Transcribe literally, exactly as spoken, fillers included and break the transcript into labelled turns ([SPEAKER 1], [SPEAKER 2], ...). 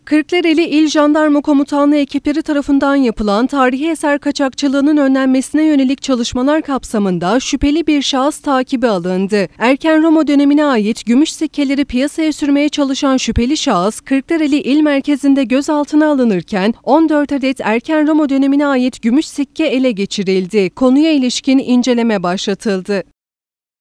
[SPEAKER 1] Kırklareli İl Jandarma Komutanlığı ekipleri tarafından yapılan tarihi eser kaçakçılığının önlenmesine yönelik çalışmalar kapsamında şüpheli bir şahıs takibi alındı. Erken Roma dönemine ait gümüş sikkeleri piyasaya sürmeye çalışan şüpheli şahıs, Kırklareli İl merkezinde gözaltına alınırken on dört adet Erken Roma dönemine ait gümüş sikke ele geçirildi. Konuya ilişkin inceleme başlatıldı.